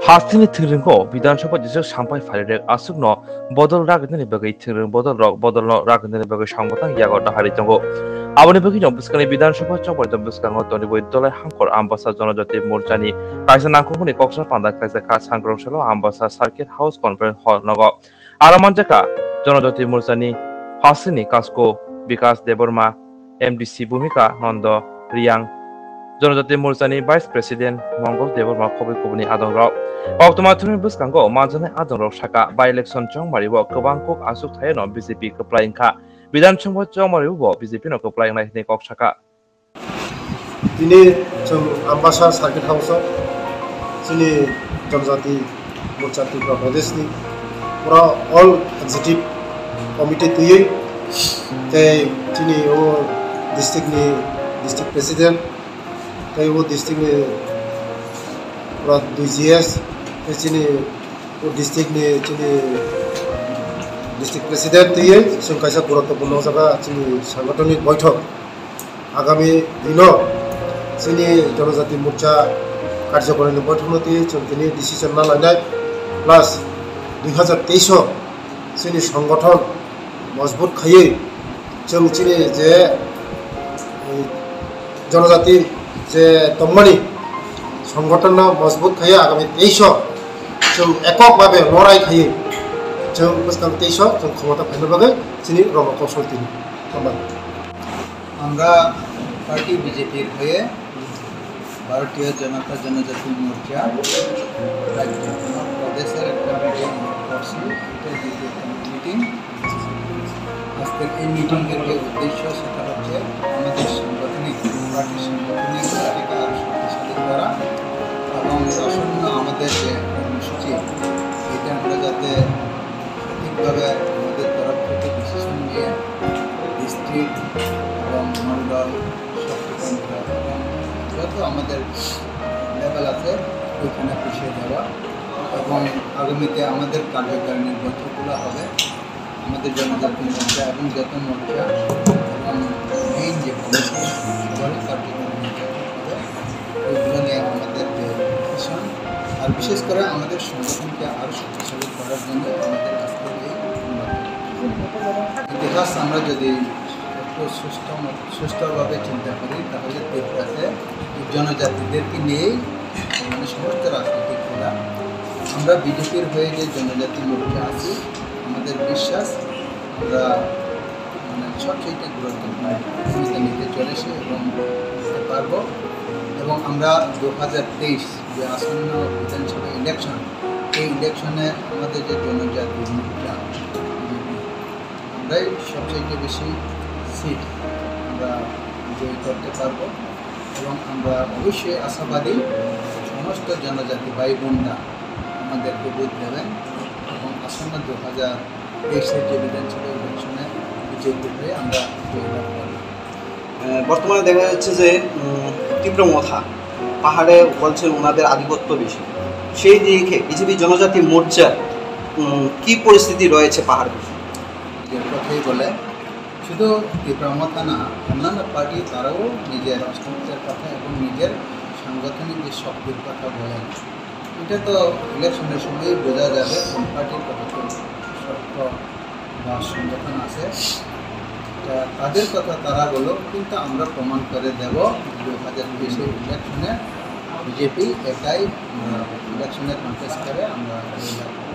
Hasini Tiringo, Bidhansobhao Jisuk Sampai Farirek Asukno, Bodol Ragnani Bagai Tiring Bodolno Ragnani Bagai Sangotang Yagota Haritongo. Aboni Bagi Jombuskani Bidhansobhao Chopor Jombuskango Tony Boydole Hankor Ambassa Jonajati Morchani, Kaisa Nangkuni Koklam Panda Kaisa Kas Sangrosalo Ambassa Circuit House Conference Hall Nogo. Aramanjaka, Jonajati Morchani, Hasini Kasko, Bikas Deborma, MDC Bhumika Nondo, Riang, Jonajati Morchani Vice President Mongol Deborma Khobi Kubuni Adongrao. Octomathuni Buskango, Manzane Adonro Shaka, by election Chongmariwo, Kobangkok Asuk Tayano, BJP Kwplai Ka, Bidhansobhao Chongmariwo, BJP no Kwplai Kok Shaka. Ini Ambassa Circuit House, sini Jonajati Morchani Pradesh ni, pura all executive committee tuye, te sini o district president, te o district ni pura 2GS, te sini o district ni sini district president tuye, sungkaisa guruttopurno jaga sini sanggotonik বৈঠক agami dino sini Jonajati Morcha কার্যকরী বৈঠকটি তিনি decision না লাইনাই plus 2023 সিনি সংগঠন মজবুত খাইয়ে जों চিনি যে জনজাতি যে তম্মানি সংগঠন মজবুত খাইয়ে আগামী 23 जों এককভাবে লড়াই খাইয়ে जों বুঝতাম 23 जों ক্ষমতা পাইবার বাগে চিনি রণকৌশল তিনি আমরা পার্টি বিজেপির হয়ে ভারতীয় জনতা জনজাতি মোর্চা রাজ্য প্রদেশের একটা মিটিং করছি। এটা দ্বিতীয় মিটিং। আজকের এই মিটিংয়ের যে উদ্দেশ্য সেটা হচ্ছে আমাদের সাংগঠনিক পার্টিকে আরও শক্তিশালী করা এবং আসন্ন আমাদের যে কর্মসূচি এটা আমরা যাতে সঠিকভাবে আমাদের তরফ থেকে ডিসিশন নিয়ে ডিস্ট্রিক্ট এবং মন্ডল শক্তিকেন্দ্র এবং যত আমাদের লেভেল আছে ওইখানে পিছিয়ে দেওয়া এবং আগামীতে আমাদের কার্যকারিণীর বৈঠকগুলো হবে আমাদের জনজাতি মোর্চা এবং যত মোর্চা এবং মেইন যে কমিটি সবারই কার্যকারিণী হবে ওইগুলো নিয়ে আমাদের যে ডিসিশন আর বিশেষ করে আমাদের সংগঠনকে আরও শক্তিশালী করার জন্য আমাদের আজকের এই ইতিহাস আমরা যদি একটু সুষ্ঠুভাবে চিন্তা করি তাহলে ত্রিপুরাতে জনজাতিদেরকে নিয়েই মানে সমস্ত রাজনৈতিক খেলা আমরা বিজেপির হয়ে যে জনজাতি মোর্চা আছি আমাদের বিশ্বাস আমরা মানে সবচেয়ে গুরুত্বপূর্ণ ভূমিকা নিতে চলেছি এবং নিতে পারবো এবং আমরা 2023 যে আসন্ন বিধানসভা ইলেকশন এই ইলেকশনে আমাদের যে জনজাতি মোর্চা আমরাই সবচেয়ে বেশি সিট আমরা বিজয়ী করতে পারবো এবং আমরা অবশ্যই আশাবাদী সমস্ত জনজাতি ভাই বোনরা আমাদেরকে ভোট দেবেন এবং আসন্ন 2023 যে বিধানসভা ইলেকশনে বিজয়ী হয়ে আমরা জয়লাভ করব। বর্তমানে দেখা যাচ্ছে যে তীব্র মথা পাহাড়ে বলছেন ওনাদের আধিপত্য বেশি, সেই দিকে বিজেপি জনজাতি মোর্চার কী পরিস্থিতি রয়েছে পাহাড়ে? কথাই বলে শুধু তীব্রমতা না, অন্যান্য পার্টি তারাও নিজের অস্তিত্বের কথা এবং নিজের সাংগঠনিক যে শক্তির কথা বলেন। এটা তো ইলেকশনের সময়ই বোঝা যাবে কোন পার্টির কতটুকু শক্ত বা সংগঠন আছে, তাদের কথা তারা বলো, কিন্তু আমরা প্রমাণ করে দেব 2023 ইলেকশনে বিজেপি একাই ইলেকশনে কন্টেস্ট করে আমরা